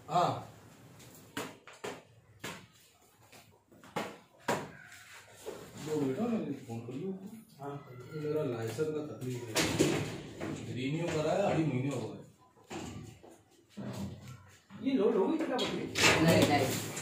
हाँ दो बेटा मैंने फोन कर लिया। हाँ मेरा लाइसेंस का तकलीफ है, रिन्यू कराया 2.5 महीने हो गए। ये लोड हो गई क्या बकरी? नहीं नहीं